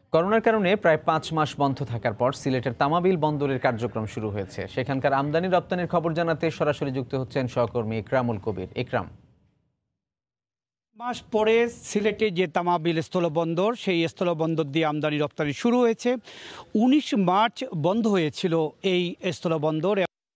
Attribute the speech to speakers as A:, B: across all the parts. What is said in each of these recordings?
A: করোনার কারণে প্রায় ৫ মাস বন্ধ থাকার পর সিলেটের তামাবিল বন্দরের কার্যক্রম শুরু হয়েছে। সেখানকার আমদানি রপ্তানির খবর জানাতে সরাসরি যুক্ত হচ্ছেন সহকর্মী ইকরামুল কবির। ইকরাম।
B: মাস পরে সিলেটে যে তামাবিল স্থলবন্দর, সেই স্থলবন্দর দিয়ে আমদানি রপ্তানি শুরু হয়েছে। ১৯ মার্চ বন্ধ হয়েছিল এই স্থলবন্দর।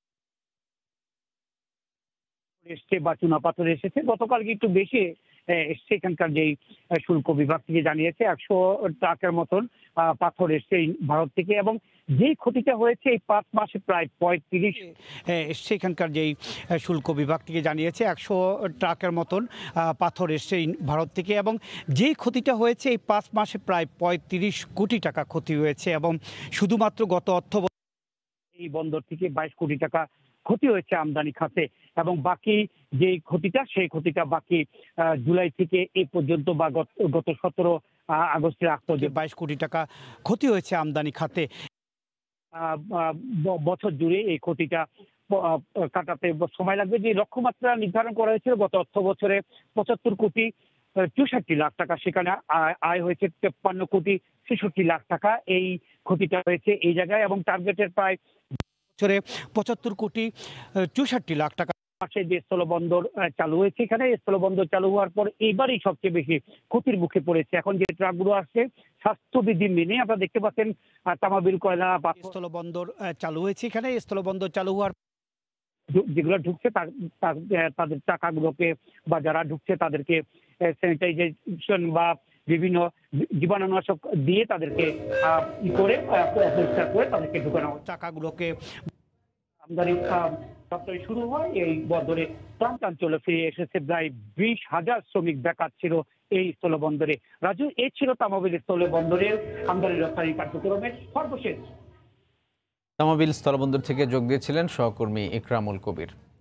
B: এসছে বা চুনাপাথর এসেছে, গতকালকে একটু বেশি এসছে। এখানকার যেই শুল্ক বিভাগ থেকে জানিয়েছে ১০০ ট্রাকের মতন পাথর এসছে ভারত থেকে, এবং যেই ক্ষতিটা হয়েছে এই ৫ মাসে প্রায় ৩৫ এসছে। এখানকার যেই শুল্ক বিভাগ থেকে জানিয়েছে ১০০ ট্রাকের মতন পাথর এসছে ভারত থেকে, এবং যেই ক্ষতিটা হয়েছে এই ৫ মাসে প্রায় ৩৫ কোটি টাকা ক্ষতি হয়েছে। এবং শুধুমাত্র গত অর্থ এই বন্দর থেকে ২২ কোটি টাকা ক্ষতি হয়েছে আমদানি খাতে, এবং বাকি যে ক্ষতিটা সেই ক্ষতিটা বাকি জুলাই থেকে এই পর্যন্ত বা গত ১৭ আগস্টের আগ পর্যন্ত ২২ কোটি টাকা ক্ষতি হয়েছে আমদানি খাতে। বছর জুড়ে এই ক্ষতিটা কাটাতে সময় লাগবে। যে লক্ষ্যমাত্রা নির্ধারণ করা হয়েছিল গত অর্থ বছরে ৭৫ কোটি ৬৪ লাখ টাকা, সেখানে আয় হয়েছে ৫৩ কোটি ৬৬ লাখ টাকা। এই ক্ষতিটা হয়েছে এই জায়গায়, এবং টার্গেটের প্রায় বছরে ৭৫ কোটি ৬৪ লাখ টাকা মাসে যে স্থলবন্দর চালু হয়েছে। এখানে স্থলবন্দর চালু হওয়ার পর এইবারই সবচেয়ে বেশি ক্ষতির মুখে পড়েছে। এখন যে ট্রাকগুলো আসছে স্বাস্থ্যবিধি মেনে, আপনারা দেখতে পাচ্ছেন তামাবিল কয়লা স্থলবন্দর চালু হয়েছে। এখানে স্থলবন্দর চালু হওয়ার যেগুলো ঢুকছে তাদের টাকাগুলোকে বা যারা ঢুকছে তাদেরকে স্যানিটাইজেশন বা বিভিন্ন জীবাণুনাশক দিয়ে তাদেরকে করে পরিষ্কার করে তাদেরকে ঢুকানো টাকাগুলোকে আমদানি রপ্তানি শুরু হয়। এই বন্দরে প্রান্তাঞ্চলে ফিরে এসেছে প্রায় ২০,০০০ শ্রমিক বেকার ছিল এই স্থলবন্দরে। রাজু, এই ছিল তামাবিল স্থলবন্দরের আমদানি রপ্তানি কার্যক্রমের সর্বশেষ।
A: তামাবিল স্থলবন্দর থেকে যোগ দিয়েছিলেন সহকর্মী ইকরামুল কবির।